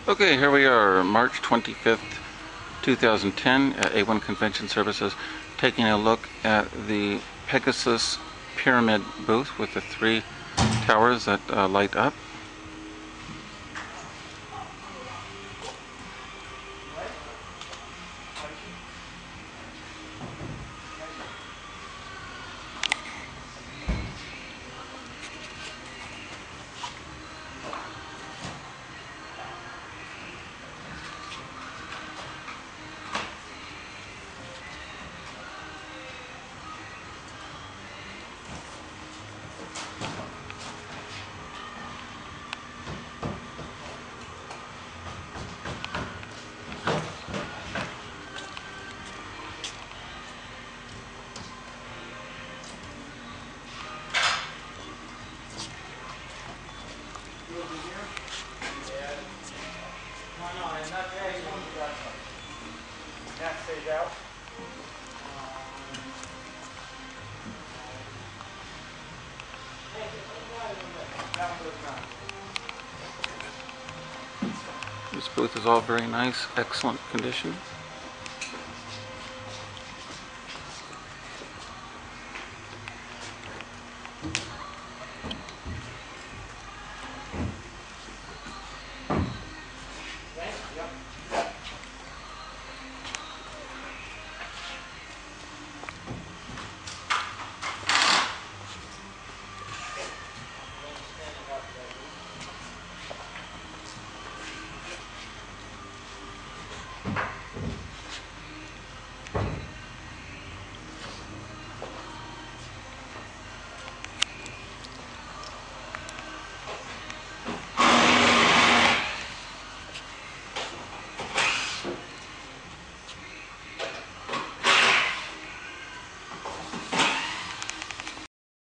Okay, here we are, March 25th, 2010 at A1 Convention Services, taking a look at the Pegasus Pyramid booth with the three towers that light up. This booth is all very nice, excellent condition.